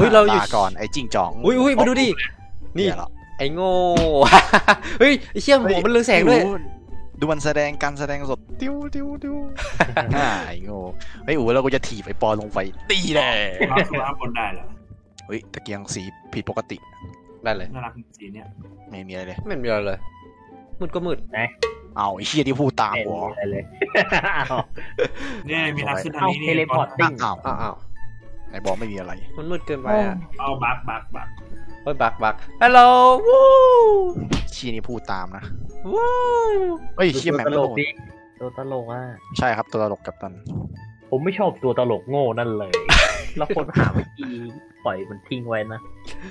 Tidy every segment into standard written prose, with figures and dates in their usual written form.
เราอยู่ก่อนไอ้จิ้งจอกอุ้ยมาดูดินี่ไอ้โง่เฮ้ยไอ้เชี่ยหัวมันเรืองแสงด้วยดูมันการแสดงสดติ้วไอ้โง่ไอ้อู๋แล้วกูจะถีบไอ้ปอลงไปตีเลยว่าบนได้เหรอเฮ้ยตะเกียงสีผิดปกติได้เลยน่ารักสีเนี่ยไม่มีอะไรเลยไม่มีอะไรเลยมืดก็มืดนะเอาไอ้เชี่ยที่พูดตามหัวเลยเนี่ยมีทางขึ้นทางนี้นี่เทเลพอร์ตติ้งอ้าวไอ้บอกไม่มีอะไรมันมืดเกินไปอ่ะเอาบักเฮ้ยบักฮัลโหลวู้เชี่ยนี่พูดตามนะวู้เฮ้ยเชี่ยแม่งตัวตลกอ่ะใช่ครับตัวตลกกับตันผมไม่ชอบตัวตลกโง่นั่นเลยแล้วคนหาวิธีปล่อยมันทิ้งไว้นะ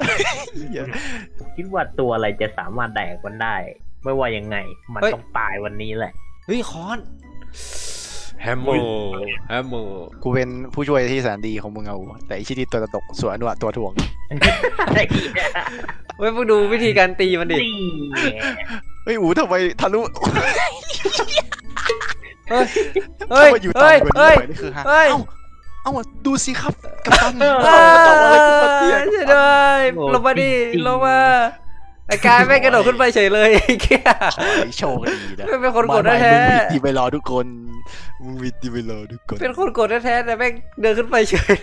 คิดว่าตัวอะไรจะสามารถแดกมันได้ไม่ว่ายังไงมันต้องตายวันนี้แหละเฮ้ยคอนแฮมเมอร์กูเป็นผู้ช่วยที่แสนดีของมึงเอาแต่อีชิที่ตัวตลกส่วนอนุตัวถ่วงเฮ้ยพวกดูวิธีการตีมันดิเฮ้ยอู๋ทำไมทะลุเฮ้ยนี่คือฮะเอาดูสิครับกัปตันช่วยด้วยลงมาดิลงมาไอ้กายไม่กระโดดขึ้นไปเฉยเลยไอ้เกี้ยโชว์ดีนะไม่เป็นคนกดแท้ๆที่ไปรอทุกคนมึงวิที่ไปรอทุกคนเป็นคนกดแท้ๆแต่แม่งเดินขึ้นไปเฉย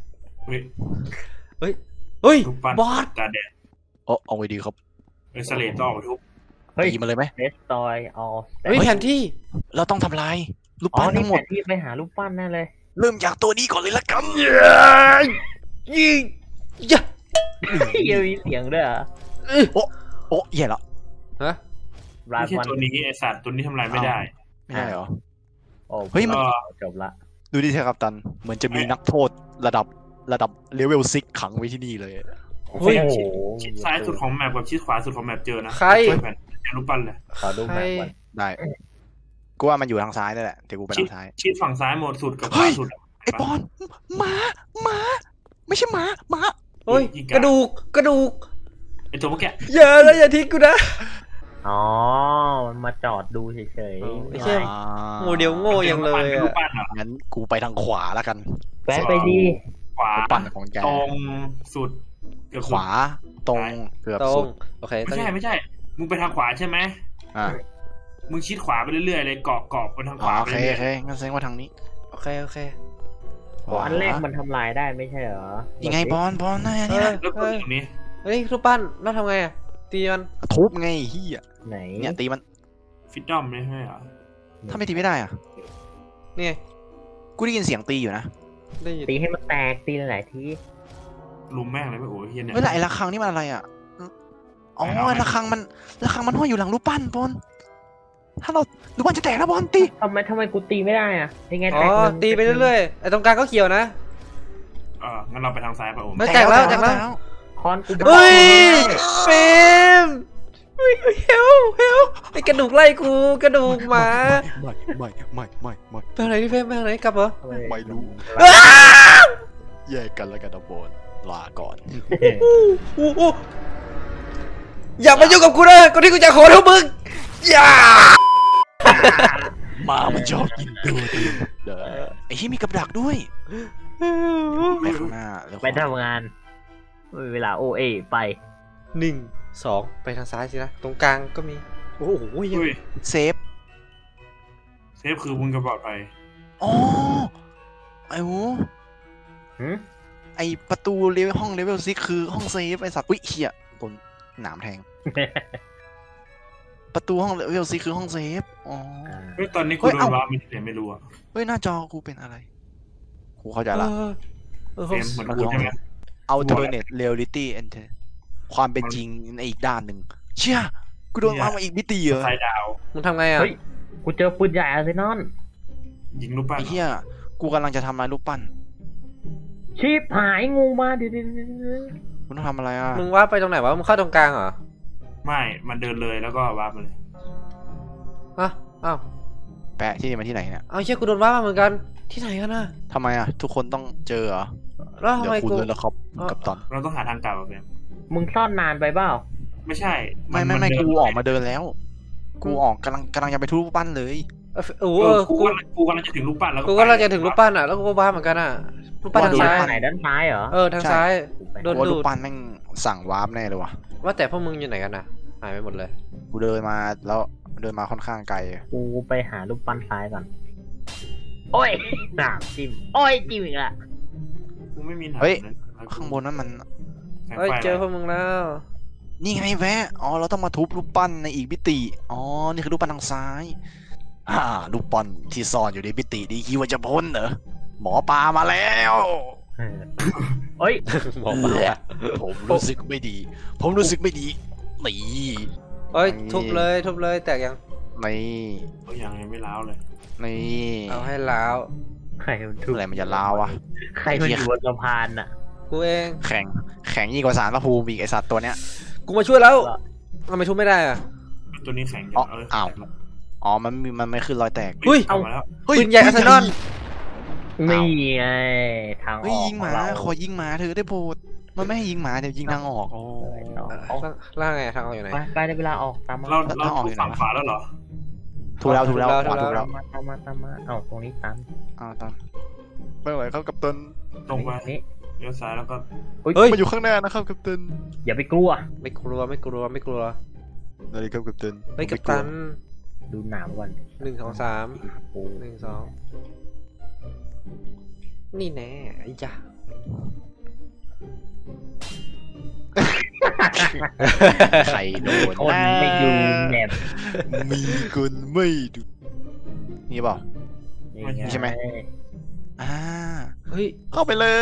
เฮ้ยบอสตาแดงเอาไว้ดีครับสเลตต่อทุบตีมาเลยไหมเดสตอยเอาเฮ้ยแผนที่เราต้องทำลายรูปปั้นทั้งหมดที่ไปหารูปปั้นแน่เลยเริ่มจากตัวนี้ก่อนเลยละกันยิงยังมีเสียงด้วยอ่ะโอ้แย่ละฮะไม่ใช่ตัวนี้ไอสัตว์ตัวนี้ทำลายไม่ได้เหรอเฮ้ยมันจบละดูดิเถอะครับตันเหมือนจะมีนักโทษระดับเลเวล6ขังไว้ที่นี่เลยเฮ้ยชิดซ้ายสุดของแมปกับชิดขวาสุดของแมปเจอนะใครรูปปั้นเลยขอดูแมปก่อนได้กูว่ามันอยู่ทางซ้ายนั่นแหละเดี๋ยวกูไปทางซ้ายชิดฝั่งซ้ายหมดสุดกับขวาสุดไอ้ปอนหมาไม่ใช่หมาเฮ้ยกระดูกไอ้ตัวเมื่อกี้อย่าทิ้งกูนะอ๋อมันมาจอดดูเฉยๆไม่ใช่โมเดลโง่ยังเลยงั้นกูไปทางขวาแล้วกันแวะไปดีขวาปั่นของแกตรงสุดเกือบขวาตรงเกือบสุดโอเคไม่ใช่มึงไปทางขวาใช่ไหมมึงชิดขวาไปเรื่อยๆเลยเกาะไปทางขวาโอเคงั้นแสดงว่าทางนี้โอเคอันแรกมันทำลายได้ไม่ใช่เหรอยังไงบอลนี่แล้วตรงนี้เฮ้ยรูปปั้นแล้วทำไงอ่ะตีมันทุบไงเฮียไหนเนี่ยตีมันฟิตดอมไม่ใช่เหรอถ้าไม่ตีไม่ได้อ่ะนี่กูได้ยินเสียงตีอยู่นะตีให้มันแตกตีหลายทีลุมแม่งเลยไม่โอ้ยเฮียเนี่ยเฮ้ยไอ้ระฆังนี่มันอะไรอ่ะอ๋อระฆังมันห้อยอยู่หลังรูปปั้นบอลถ้าเรารูปปั้นจะแตกนะบอลตีทำไมกูตีไม่ได้อ่ะยังไงตีไปเรื่อยๆไอ้ตรงกลางก็เขียวนะงั้นเราไปทางซ้ายป่ะโอ้ไม่แตกแล้วคอนกูเฮ้ยเฟมเฮลไอ้กระดูกไล่กูกระดูกหมาไม่ไปไหนพี่เฟมไปไหนกลับเหรอไม่รู้แยกกันแล้วกันนะบอลลาก่อนอย่ามายุ่งกับกูนะก่อนที่กูจะขอโทษมึงอย่ามามันชอบกินตัวดิไอ้ที่มีกับดักด้วยไปข้างหน้าไปทำงานเวลาโอเอไป 1 2ไปทางซ้ายสินะตรงกลางก็มีโอ้โหเซฟคือมึงจะปลอดภัยอ๋อไอ้หูไอประตูห้องเลเวล6คือห้องเซฟไอสัตว์อุ้ยเหี้ยโดนหนามแทงประตูห้องเลเวล6คือห้องเซฟอ๋อตอนนี้กูโดนว่าไม่รู้อ่ะเฮ้ยหน้าจอกูเป็นอะไรกูเข้าใจละเหมือนกูใช่ไหม Alternate Reality Enter ความเป็นจริงในอีกด้านหนึ่งเชี่ยกูโดนมาอีกมิติเหรอไฟดาวมึงทำไงอ่ะเฮ้ยกูเจอปืนใหญ่อาร์เซนอลยิงรูปปั้นไอ้เหี้ยกูกำลังจะทำลายรูปปั้นชีพหายงูมาเดี๋ยวมึงต้องทำอะไรอ่ะมึงว่าไปตรงไหนวะมึงเข้าตรงกลางเหรอไม่มันเดินเลยแล้วก็วาร์ปมาเลยอ้าวแปะที่นี่มาที่ไหนเนี่ยเอาเชี่ยกูโดนวาร์ปมาเหมือนกันที่ไหนกันนะทำไมอ่ะทุกคนต้องเจอเหรอแล้วทำไมกูเลยแล้วครับกับตอนเราต้องหาทางกลับเพื่อนมึงซ่อนนานไปเปล่าไม่ใช่ไม่กูออกมาเดินแล้วกูออกกำลังจะไปทุบรูปปั้นเลยกูกำลังจะถึงรูปปั้นแล้วกูก็เราจะถึงรูปปั้นอ่ะแล้วกูก็บ้าเหมือนกันอ่ะรูปปั้นทางซ้ายไหนด้านซ้ายเหรอทางซ้ายโดนว่าดูรูปดปั้นแม่งสั่งวาร์ปแน่เลยวะว่าแต่พวกมึงอยู่ไหนกันนะหายไปหมดเลยกูเดินมาแล้วเดินมาค่อนข้างไกลกูไปหารูปปั้นซ้ายก่อนโอ้ยหนามจิ้มโอ้ยจิ้มอีกละกูไม่มีหนังเฮ้ยนะข้างบนนั้นมันแสงเฮ้ยไฟเจอพวกมึงแล้วนี่ไงแวะอ๋อเราต้องมาทุบรูปปั้นในอีกมิติอ๋อนี่คือรูปปั้นทางซ้ายรูปปั้นที่ซ่อนอยู่ในมิตินี้คิดว่าจะพ้นเหรอหมอปลามาแล้วเฮ้ยบอกมาว่าผมรู้สึกไม่ดี ผมรู้สึกไม่ดีนี่เฮ้ยทุบเลยแตกยังนี่ตัวอย่างยังไม่ล้าวเลยนี่เอาให้ล้าวใครมันถูเมื่อไหร่มันจะลาวอะใครมันอยู่บนสะพานน่ะกูเองแข็งยิ่งกว่าสารพระภูมิอีกไอสัตว์ตัวเนี้ยกูมาช่วยแล้วทำไมทุบไม่ได้อะตัวนี้แข็งจัอ๋อง อ้าว อ๋อมันไม่ขึ้นรอยแตกเฮ้ยเอามาแล้วปืนใหญ่อาร์เซนอลนี่ไงทางอเฮ้ยอกยิงหมาของเราขอยิงหมาเธอได้โปรดมันไม่ให้ยิงหมาเดี๋ยวยิงทางออกโอ้ล่างไงทางออกอยู่ไหนไปได้เวลาออกตามมาเราถูกฝั่งขวาแล้วเหรอถูกแล้วขวาถูถูกกแล้แล้ว วตามมาเอ้าตรงนี้ตันตามไม่ไหวครับกัปตันตรงไปนี่เลี้ยวซ้ายแล้วก็เฮ้ยมาอยู่ข้างหน้านะครับกัปตันอย่าไปกลัวไม่กลัวไม่กลัวไม่กลัวอะไรครับกัปตันเฮ้ยกัปตันดูหนามก่อน 1 2 โอ้ 3 1 2นี่แน่ไอ้จ้าใครโดนคนไม่ดูแมปมีคนไม่ดูนี่เปล่านี่ใช่ไหมเฮ้ยเข้าไปเลย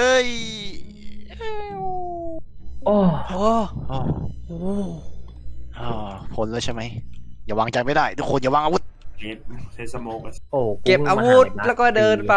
โอ้โอ้อ๋อโหพ้นแล้วใช่ไหมอย่าวางใจไม่ได้ทุกคนอย่าวางอาวุธเซสโมกโอ้เก็บอาวุธแล้วก็เดินไป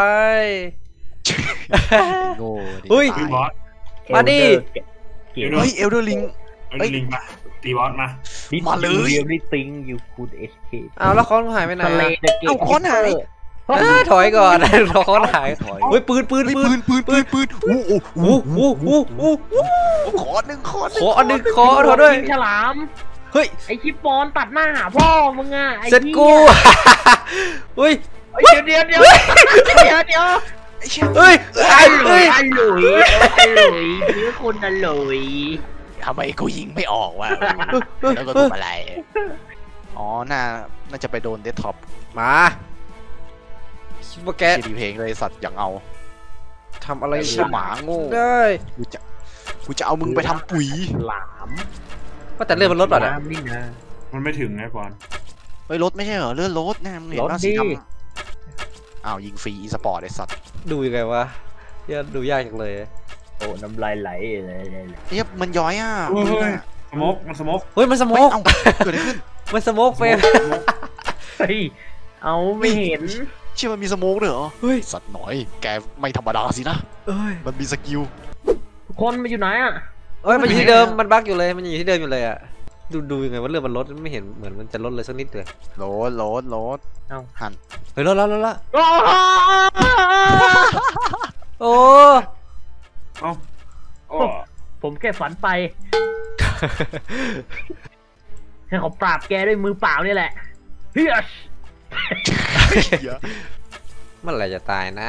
โง่ดิเฮ้ยตีบอสมาดิเก็บเฮ้ยเอลเดอร์ลิงเอาลิงมาตีบอสมามาเลย everything you could escape เอาแล้วค้อนกูหายไปไหนทะเลอะเด็กเอาค้อนหายถอยก่อนค้อนหายเฮ้ยปืนปืนโอ้โหโอ้โหโอ้โหขอหนึ่งขออันหนึ่งขอด้วยฉลามเฮ้ยไอชิปปอนตัดหน้าหาพ่อมึงอ่ะไอ้เสร็จกูเฮ้ยเดี๋ยวไอ้เชี่ยเฮ้ยอร่อยนี่คนอร่อยทำไมกูยิงไม่ออกวะแล้วก็ทำอะไรอ๋อน่าจะไปโดนเดสท็อปมาคิดว่าแกที่ดีเพลงเลยสัตว์อย่างเอาทำอะไรไอ้เชี่ยหมาโง่ได้กูจะเอามึงไปทำปุ๋ยหลามว่าแต่เลื่อนมันลดป่ะเนี่ยนี่นะมันไม่ถึงไงก่อนเฮ้ยรถไม่ใช่เหรอเลื่อนรถนะมึงเห็นว่าสีดำอ้าวยิงฟรีอีสปอร์ตไอ้สัตว์ดูยังไงวะยากดูยากจังเลยโอ้น้ำลายไหลเลยเฮ้ยมันย้อยอ่ะสโมกมันสโมกเฮ้ยมันสโมเฮ้ยกเอ้าเกิดอะไรขึ้นมันสโมกเฟรมเฮ้ยเอาไม่เห็นเชื่อมันมีสโมกด้วยเหรอเฮ้ยสัตว์หน่อยแกไม่ธรรมดาสินะเอ้ยมันมีสกิลคนมาอยู่ไหนอ่ะเอ้ยมันอยู่ที่เดิมมันบั๊กอยู่เลยมันอยู่ที่เดิมอยู่เลยอ่ะดูยังไงว่าเรื่องมันลดไม่เห็นเหมือนมันจะลดเลยสักนิดเลยโหลดหันเฮ้ยลดแล้วโอ้เอ้าโอ้ผมแค่ฝันไปให้เขาปราบแกด้วยมือเปล่านี่แหละเฮ้ยเมื่อไหร่จะตายนะ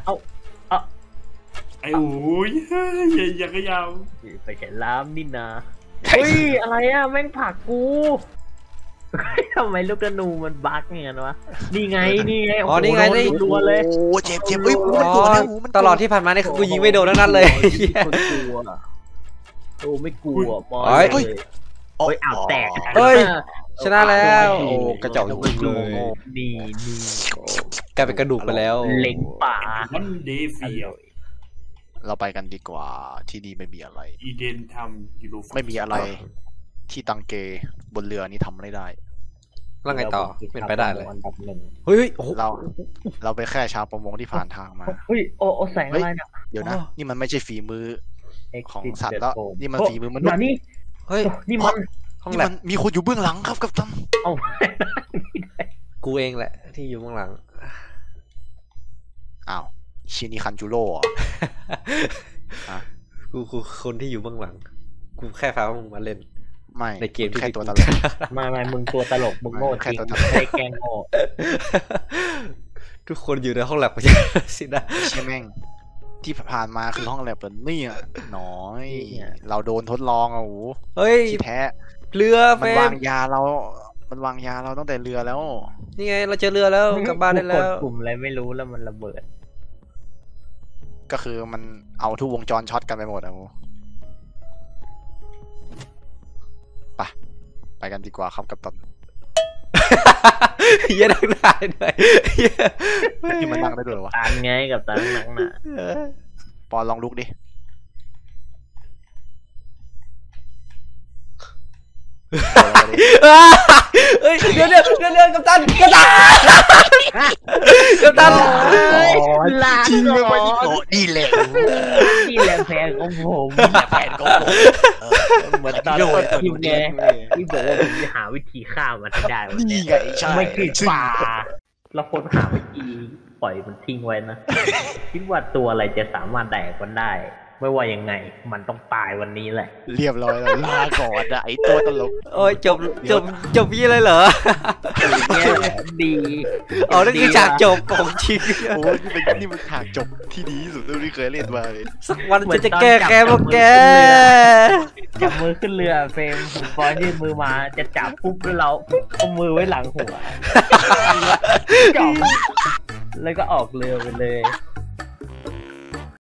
ไอ้โอ้ยอย่ากระยาวไปแค่ล้ามนี่นะเฮ้ยอะไรอ่ะแม่งผลักกูทำไมลูกธนูมันบั๊กเงี้ยวะนี่ไงอ๋อนี่ไงนี่รัวเลยโอ้เจ็บเฮ้ยอ๋อตลอดที่ผ่านมาเนี่ยคือกูยิงไม่โดนนั่นเลยคนกลัวโอ้ไม่กลัวบอลเฮ้ยโอ้ยอ้าวแตกเฮ้ย ชนะแล้วโอ้กระจอกจริงเลยนี่กลายเป็นกระดูกไปแล้วเล็งป่ามันเดฟีลเราไปกันดีกว่าที่นี่ไม่มีอะไรอีเดนทำยูโรไม่มีอะไรที่ตังเกบนเรือนี้ทำไม่ได้แล้วไงต่อเป็นไปได้เลยอันดับหนึ่งเฮ้ยโอ้โหเราไปแค่ชาวประมงที่ผ่านทางมาเฮ้ยโอ้แสงอะไรเนี่ยเดี๋ยวนะ นี่มันไม่ใช่ฝีมือ ของสัตว์ Exit แล้ว the Dome นี่มันฝีมือมนุษย์อย่านี่เฮ้ยนี่มันห้องนี่แลมับนมีคนอยู่เบื้องหลังครับกัปตันเอากูเองแหละที่อยู่ข้างหลังอ้าวชินิคันจูโร่เหรอกูคนที่อยู่เบื้องหลังกูแค่พามึงมาเล่นไม่ในเกมที่แค่ตัวตลกไม่มึงตัวตลกมึงโง่แค่จริงตัวตลกไม่ได้แกล้งโง่ทุกคนอยู่ในห้องแลบกันสินะใช่แม่งที่ผ่านมาคือห้องแลบเหรอเนี่ยน้อย เราโดนทดลองอ่ะโอ้เฮ้ยที่แท้เรือเฟมันรวาม งยาเรา มันวางยาเราตั้งแต่เรือแล้วนี่ไงเราเจอเรือแล้วกลับบ้านได้แล้วกดปุ่มอะไรไม่รู้แล้วมันระเบิดก็คือมันเอาทุกวงจรช็อตกันไปหมดอ่ะโอ้ไปกันดีกว่าครับกัปตันเหี้ยนั่งได้ด้วยเหี้ยที่มันนั่งได้ด้วยเหรอวะตานไงกับตานหนังน่ะปอนลองลุกดิเฮ้ยเดี๋ยวกัปตันลาจริงก่ไม่อนโอ้นี่แหละนี่แหละแฟนของผมแผนของผมเหมือนตอนทีมไงที่บอกว่าผมจะหาวิธีฆ่ามันให้ได้วันนี่นี้ไงใช่ไม่คือป่าเราคนหาวิธีปล่อยมันทิ้งไว้นะคิดว่าตัวอะไรจะสามารถแดกมันได้ ไม่ว่ายังไงมันต้องตายวันนี้แหละเรียบร้อยแล้วลาก่อนนะไอตัวตลกโอ้ยจบยี่เลยเหรอดีอ๋อนั่นคือฉากจบของจริงโอ้นี่มันฉากจบที่ดีที่สุดที่เคยเล่นมาเลยสักวันฉันจะแก้แค้นพวกแกจับมือขึ้นเรือเฟรมผมปอยยื่นมือมาจะจับปุ๊บแล้วเราเอามือไว้หลังหัวจับแล้วก็ออกเรือไปเลย